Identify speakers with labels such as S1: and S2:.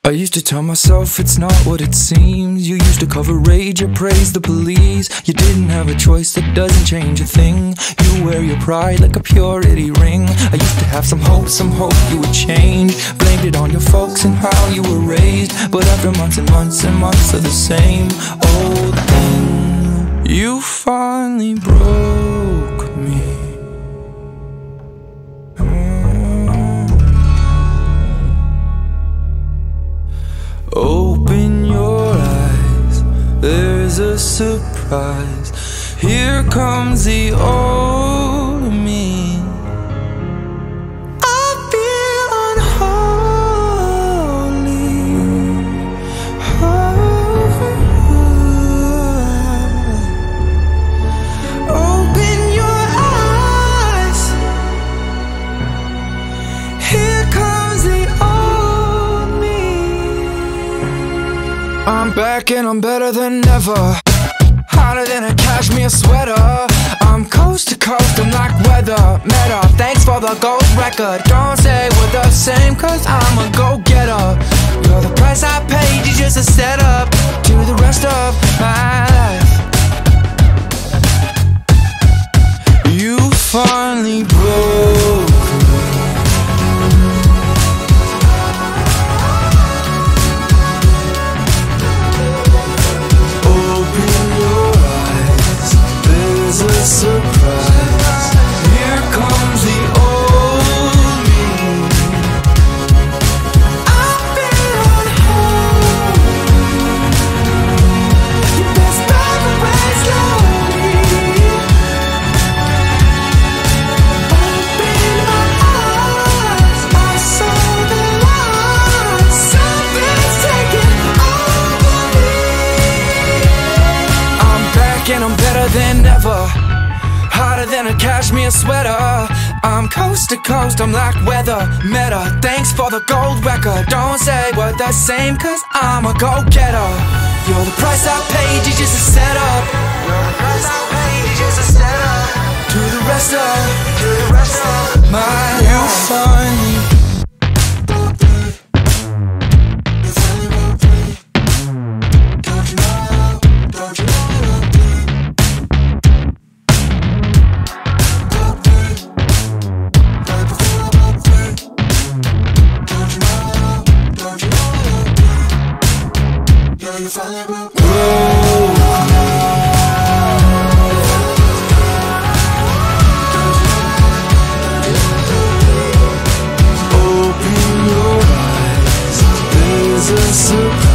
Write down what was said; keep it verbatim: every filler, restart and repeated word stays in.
S1: I used to tell myself it's not what it seems. You used to cover rage or praise the police. You didn't have a choice, that doesn't change a thing. You wear your pride like a purity ring. I used to have some hope, some hope you would change. Blamed it on your folks and how you were raised. But after months and months and months of the same old thing, you finally broke me. Open your eyes, there's a surprise. Here comes the old me. I feel unholy. Oh. Open your eyes. Here comes the old me. I'm back and I'm better than ever. Hotter than a cashmere sweater. I'm coast to coast, I'm like weather. Meta, thanks for the gold record. Don't say we're the same, cause I'm a go-getter. You're the price I paid, you just a setup to the rest of my life. You finally broke. Surprise, here comes the old me. I've been unholy. You best back away slowly. Open my eyes, I saw the light. Something's taking over me. I'm back and I'm better than ever. Hotter than a cashmere sweater. I'm coast to coast, I'm like weather. Meta, thanks for the gold record. Don't say we're the same, cause I'm a go-getter. You're the price I paid, you just a setup. You're the price I paid, you just a setup to the rest of, to the rest of my life. You finally open your eyes, there's a surprise.